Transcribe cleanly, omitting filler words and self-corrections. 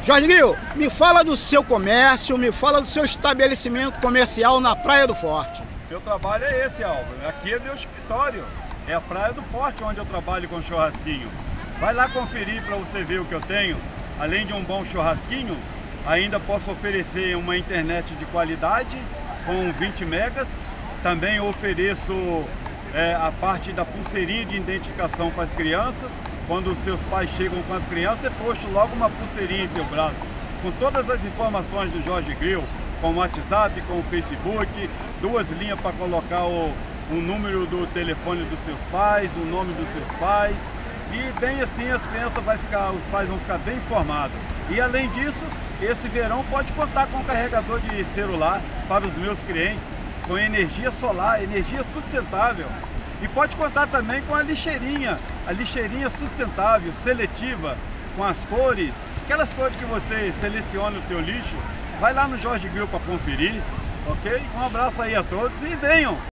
Jorge Gril, me fala do seu comércio, me fala do seu estabelecimento comercial na Praia do Forte. Meu trabalho é esse, Álvaro. Aqui é meu escritório. É a Praia do Forte onde eu trabalho com churrasquinho. Vai lá conferir para você ver o que eu tenho. Além de um bom churrasquinho, ainda posso oferecer uma internet de qualidade com 20 megas. Também ofereço a parte da pulseirinha de identificação para as crianças. Quando os seus pais chegam com as crianças, é posto logo uma pulseirinha em seu braço, com todas as informações do Jorge Gril, com o WhatsApp, com o Facebook, 2 linhas para colocar o número do telefone dos seus pais, o nome dos seus pais, e bem assim os pais vão ficar bem informados. E além disso, esse verão pode contar com um carregador de celular para os meus clientes, com energia solar, energia sustentável. E pode contar também com a lixeirinha sustentável, seletiva, com as cores, aquelas cores que você seleciona o seu lixo. Vai lá no Jorge Gril para conferir, ok? Um abraço aí a todos e venham!